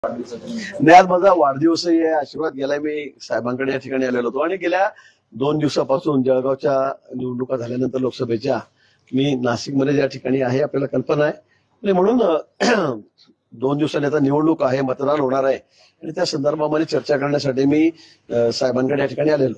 नाही, आज माझा वाढदिवसही आहे, आशीर्वाद गेलाय. मी साहेबांकडे या ठिकाणी आलेलो होतो आणि गेल्या 2 दिवसापासून जळगावच्या निवडणुका झाल्यानंतर लोकसभेच्या मी नाशिकमध्ये ज्या ठिकाणी आहे आपल्याला कल्पना आहे आणि म्हणून 2 दिवसांनी आता निवडणूक आहे, मतदान होणार आहे आणि त्या संदर्भामध्ये चर्चा करण्यासाठी मी साहेबांकडे या ठिकाणी आलेलो.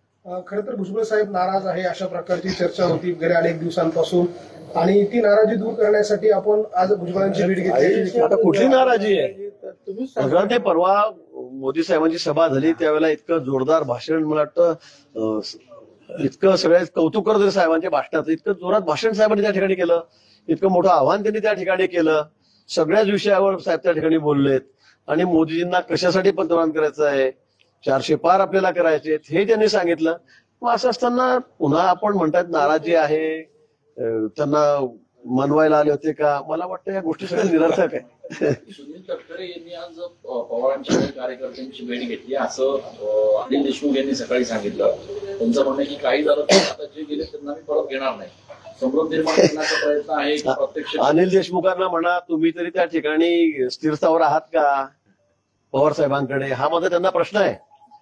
खरं तर भुजबळ साहेब नाराज आहे अशा प्रकारची चर्चा होती गेल्या अनेक दिवसांपासून आणि ती नाराजी दूर करण्यासाठी आपण आज भुजबळांची भेट घेतली. आता कुठली नाराजी आहे? सगळं ते परवा मोदी साहेबांची सभा झाली त्यावेळेला इतकं जोरदार भाषण, मला वाटतं इतकं सगळ्यात कौतुक करत होते साहेबांच्या भाषणाचं, इतकं जोरात भाषण साहेबांनी त्या ठिकाणी केलं, इतकं मोठं आव्हान त्यांनी त्या ठिकाणी केलं, सगळ्याच विषयावर साहेब त्या ठिकाणी बोललेत आणि मोदीजींना कशासाठी पंतप्रधान करायचं आहे, 400 पार आपल्याला करायचे हे त्यांनी सांगितलं. मग असं असताना पुन्हा आपण म्हणतात नाराजी आहे, त्यांना मनवायला आले होते का? मला वाटतं या गोष्टी सगळ्या निरर्थक आहे. सुनील तटकरे यांनी आज पवारांच्या कार्यकर्त्यांची भेट घेतली असं अनिल देशमुख यांनी सकाळी सांगितलं. त्यांचं म्हणणं की काही झालं तर आता जे गेले त्यांना मी परत घेणार नाही. समृद्धी निर्माण करण्याचा प्रयत्न आहे प्रत्यक्ष. अनिल देशमुखांना म्हणा तुम्ही तरी त्या ठिकाणी स्थिरस्थावर आहात का पवार साहेबांकडे, हा माझा त्यांना प्रश्न आहे.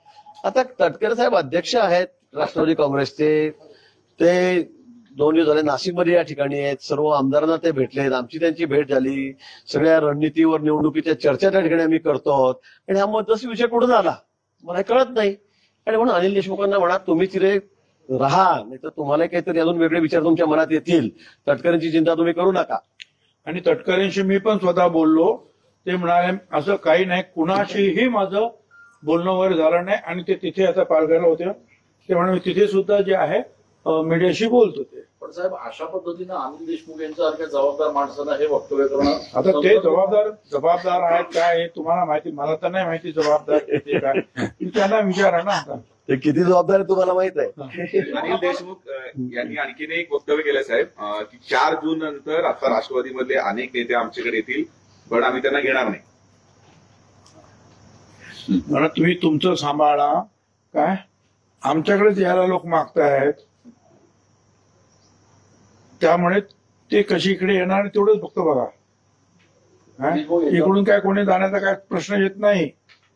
आता तटकरे साहेब अध्यक्ष आहेत राष्ट्रवादी काँग्रेसचे, ते 2 दिवस झाले नाशिकमध्ये या ठिकाणी आहेत, सर्व आमदारांना ते भेटलेत, आमची त्यांची भेट झाली, सगळ्या रणनीतीवर निवडणुकीच्या चर्चा त्या ठिकाणी आम्ही करतो आहोत आणि हा मतदार विषय कुठून आला मला कळत नाही. आणि म्हणून अनिल देशमुखांना म्हणा तुम्ही तिथे राहा, नाही तर तुम्हाला काहीतरी अजून वेगळे विचार तुमच्या मनात येतील, तटकरेंची चिंता तुम्ही करू नका. आणि तटकरेंशी मी पण स्वतः बोललो, ते म्हणाले असं काही नाही, कुणाशीही माझं बोलणं वगैरे झालं नाही आणि ते तिथे आता पालघरला होते, ते म्हणाले तिथे सुद्धा जे आहे मीडियाशी बोलत होते. पण साहेब अशा पद्धतीनं अनिल देशमुख यांच्यासारख्या जबाबदार माणसांना हे वक्तव्य करणं, आता ते जबाबदार आहेत काय हे तुम्हाला माहिती, मला तर नाही माहिती जबाबदार ते काय, तुम्ही त्यांना विचारा ना. आता ते किती जबाबदार आहे तुम्हाला माहित आहे. अनिल देशमुख यांनी आणखीन एक वक्तव्य केलं साहेब की 4 जून नंतर आता राष्ट्रवादीमधले अनेक नेते आमच्याकडे येतील पण आम्ही त्यांना घेणार नाही. म्हणा तुम्ही तुमचं सांभाळा, काय आमच्याकडेच यायला लोक मागतायत, त्यामुळे ते कशी इकडे येणार तेवढंच फक्त बघा. इकडून काय कोणी जाण्याचा काय प्रश्न येत नाही,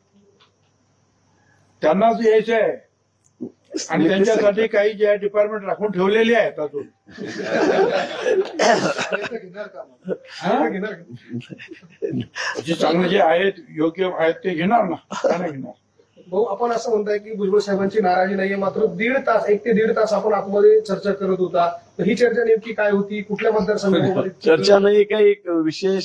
त्यांनाच यायचं आहे आणि त्यांच्यासाठी काही जे डिपार्टमेंट राखून ठेवलेली आहेत अजून. जे चांगले जे आहेत योग्य आहेत ते घेणार ना, काय नाही घेणार. भाऊ आपण असं म्हणताय की भुजबळ साहेबांची नाराजी नाहीये, मात्र 1 ते 1.5 तास आपण आतमध्ये चर्चा करत होता, तर ही चर्चा नेमकी काय होती, कुठल्या मतदारसंघामध्ये चर्चा नाही, काही एक विशेष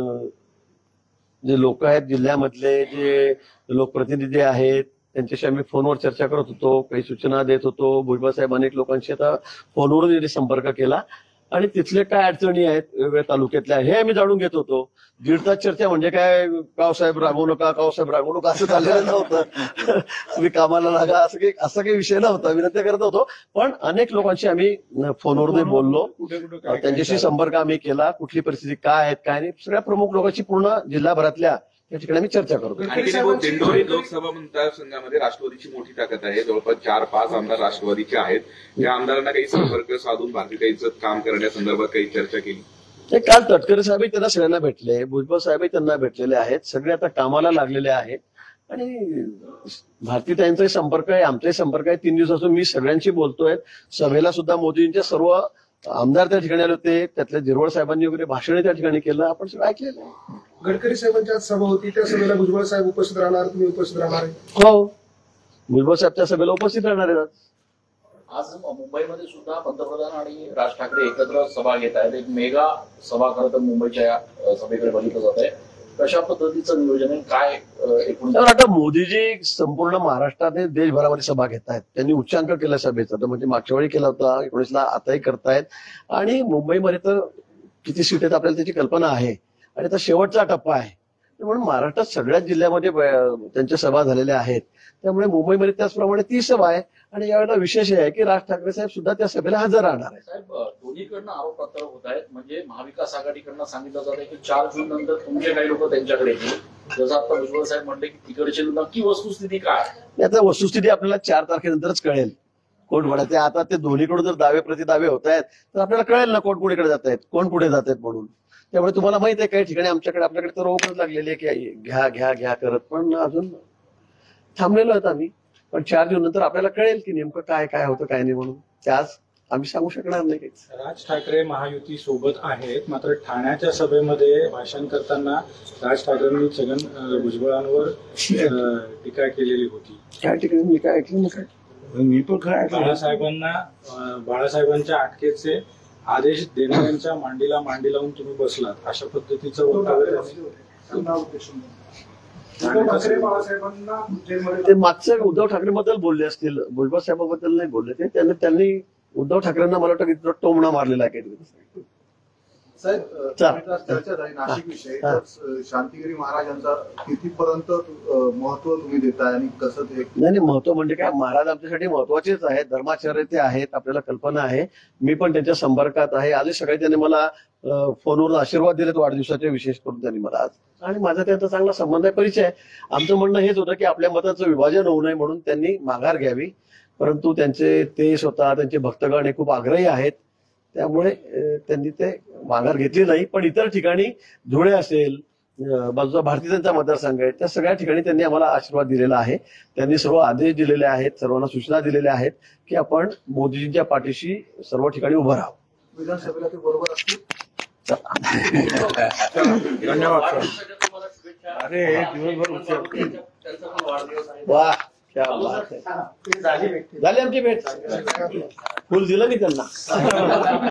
जे लोक आहेत जिल्ह्यामधले, जे लोकप्रतिनिधी आहेत त्यांच्याशी आम्ही फोनवर चर्चा करत होतो, काही सूचना देत होतो. भुजबळ साहेब अनेक लोकांशी आता फोनवरून संपर्क केला आणि तिथले काय अडचणी आहेत वेगवेगळ्या तालुक्यातल्या हे आम्ही जाणून घेत होतो. 1.5 तास चर्चा म्हणजे काय कावसाहेब रागवू नका, कावसाहेब रागवू नका असं चाललेलं नव्हतं. तुम्ही कामाला लागा असा काही विषय नव्हता, विनंती करत होतो. पण अनेक लोकांशी आम्ही फोनवर बोललो, त्यांच्याशी संपर्क आम्ही केला, कुठली परिस्थिती काय आहेत काय नाही, सगळ्या प्रमुख लोकांची पूर्ण जिल्हाभरातल्या या ठिकाणी आम्ही चर्चा करतो. दिंडोरी लोकसभा मतदारसंघामध्ये राष्ट्रवादीची मोठी ताकद आहे, जवळपास 4-5 आमदार राष्ट्रवादीचे आहेत. त्या आमदारांना काही संपर्क साधून भारतीताईंचं काम करण्यासंदर्भात काही चर्चा केली? काल तटकरे साहेब त्यांना सगळ्यांना भेटले, भुजबळ साहेब त्यांना भेटलेले आहेत, सगळे आता कामाला लागलेले आहेत आणि भारतीताईंचाही संपर्क आहे, आमचाही संपर्क आहे. 3 दिवसापासून मी सगळ्यांशी बोलतोय. सभेला सुद्धा मोदींच्या सर्व आमदार त्या ठिकाणी आले होते, त्यातल्या झिरवळ साहेबांनी वगैरे भाषण त्या ठिकाणी केलं, आपण सगळं ऐकलेलं आहे. गडकरी साहेबांची आज सभा होती, त्या सभेला भुजबळ साहेब उपस्थित राहणार, तुम्ही उपस्थित राहणार? हो, भुजबळ साहेब त्या सभेला उपस्थित राहणार आहेत. आज मुंबईमध्ये सुद्धा पंतप्रधान आणि राज ठाकरे एकत्र सभा घेत आहेत. एक मेगा सभा खरं तर मुंबईच्या सभेकडे बघितलं जात आहे. कशा पद्धतीचं नियोजन आहे, काय एकूण? आता मोदीजी संपूर्ण महाराष्ट्रात देशभरामध्ये सभा घेत आहेत. त्यांनी उच्चांक केला सभेचा, तर म्हणजे मागच्या वेळी केला होता, 19ला आताही करतायत आणि मुंबईमध्ये तर किती सीट आहेत आपल्याला त्याची कल्पना आहे आणि आता शेवटचा टप्पा आहे. म्हणून महाराष्ट्रात सगळ्याच जिल्ह्यामध्ये त्यांच्या सभा झालेल्या आहेत, त्यामुळे मुंबईमध्ये त्याचप्रमाणे ती सभा आहे आणि यावेळेला विशेष आहे की राज ठाकरे साहेब सुद्धा त्या सभेला हजर राहणार आहे. साहेब दोन्हीकडनं आरोप प्रत्यारोप होत आहेत. म्हणजे महाविकास आघाडीकडनं सांगितलं जात आहे की 4 जून नंतर तुमचे काही लोक त्यांच्याकडे येतील, जसं आता भुजबळ साहेब म्हणले की तिकडचे नक्की वस्तुस्थिती काय? आता वस्तुस्थिती आपल्याला 4 तारखेनंतरच कळेल कोण म्हणते. आता ते दोन्हीकडून जर दावे प्रतिदावे होत आहेत तर आपल्याला कळेल ना कोण कुणीकडे जात आहेत, कोण पुढे जात आहेत म्हणून. त्यामुळे तुम्हाला माहित आहे काही ठिकाणी आपल्याकडे तर रोखच लागलेली आहे की घ्या घ्या घ्या करत, पण अजून थांबलेलो आहेत आम्ही. पण 4 दिवस नंतर आपल्याला कळेल की नेमकं काय काय होतं काय नाही म्हणून. त्याच आम्ही सांगू शकणार नाही काहीच. राज ठाकरे महायुती सोबत आहेत, मात्र ठाण्याच्या सभेमध्ये भाषण करताना राज ठाकरेंनी छगन भुजबळांवर टीका केलेली होती. काय ठिकाणी मी काय ऐकलं नाही काय. मी पण काय बाळासाहेबांच्या अटकेचे आदेश देणाऱ्यांच्या मांडीला मांडी लावून तुम्ही बसलात, अशा पद्धतीचं वक्तव्य ते मागचं उद्धव ठाकरे बद्दल बोलले असतील, भुजबळ साहेबांबद्दल नाही बोलले ते. त्यांनी उद्धव ठाकरेंना मला वाटतं टोमणा मारलेला आहे काही. साहेब चर्चा झाली नाशिक विषयी, तर शांतिगिरी महाराजांचा कितीपर्यंत महत्व तुम्ही देताय आणि कसं ते? नाही महत्व म्हणजे काय, महाराज आमच्यासाठी महत्वाचेच आहेत, धर्माचार्य ते आहेत, आपल्याला कल्पना आहे. मी पण त्यांच्या संपर्कात आहे. आधी सकाळी त्यांनी मला फोनवर आशीर्वाद दिलेत वाढदिवसाचे, विशेष करून त्यांनी मला आज. आणि माझा त्यांचा चांगला संबंध आहे, परिचय आहे. आमचं म्हणणं हेच होतं की आपल्या मताचं विभाजन होऊ नये म्हणून त्यांनी माघार घ्यावी. परंतु ते स्वतः त्यांचे भक्तगण हे खूप आग्रही आहेत, त्यामुळे त्यांनी ते माघार घेतली नाही. पण इतर ठिकाणी धुळे असेल, बाजूचा भारतीयांचा मतदारसंघ आहे, त्या सगळ्या ठिकाणी त्यांनी आम्हाला आशीर्वाद दिलेला आहे. त्यांनी सर्व आदेश दिलेले आहेत, सर्वांना सूचना दिलेल्या आहेत की आपण मोदीजींच्या पाठीशी सर्व ठिकाणी उभं राहावं. विधानसभेला ते बरोबर असतील. धन्यवाद. अरे दिवसभर वा क्या बात आहे. झाली आमची भेट. फुल दिलं मी त्यांना.